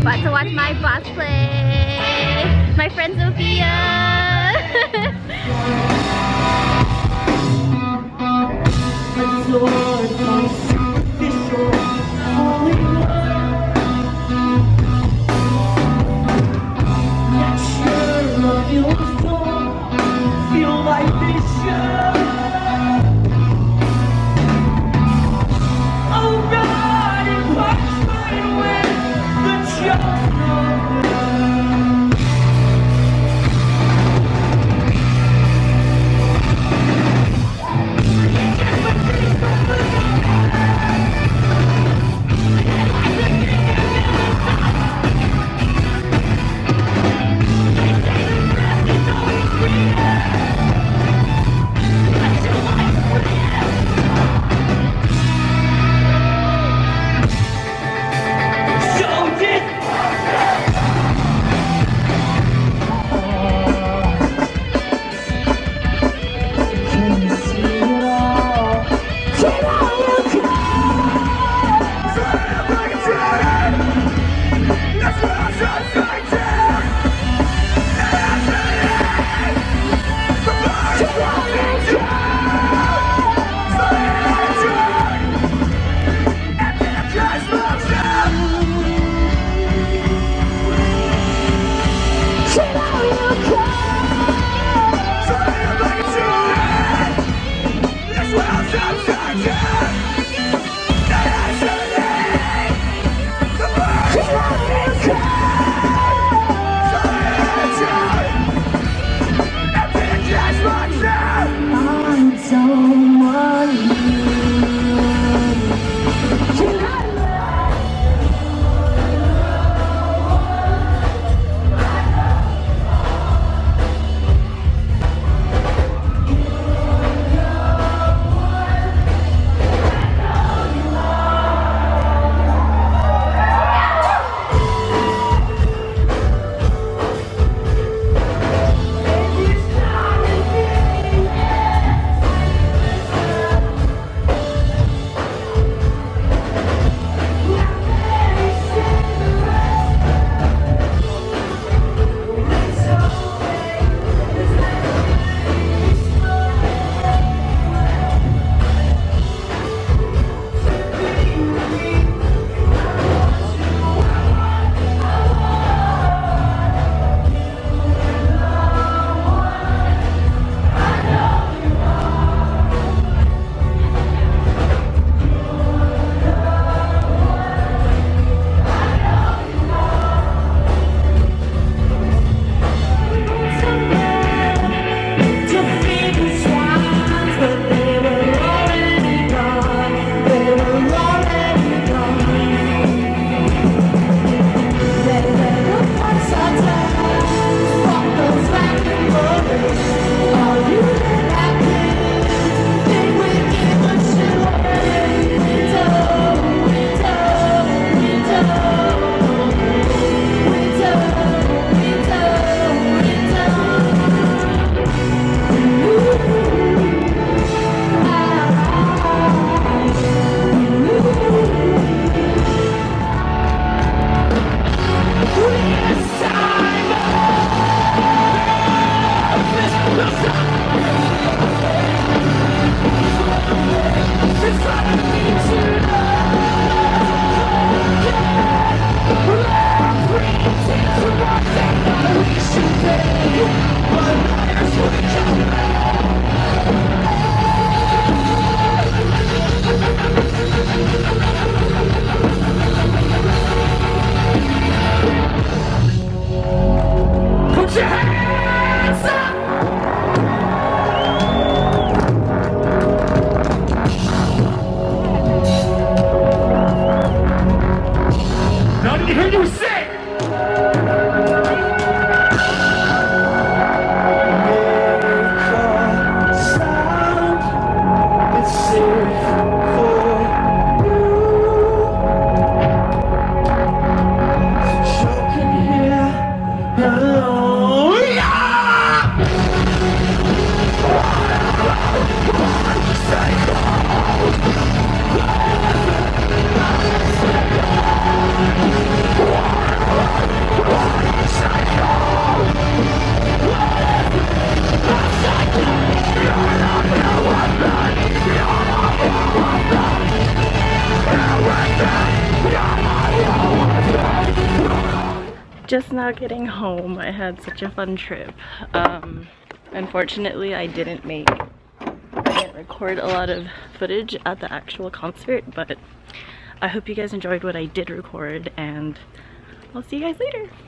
About to watch my boss play. My friend Sophia. Feel like this should. Oh God, it punched my way. The joke's Just now getting home. I had such a fun trip. Unfortunately, I didn't record a lot of footage at the actual concert, but I hope you guys enjoyed what I did record, and I'll see you guys later.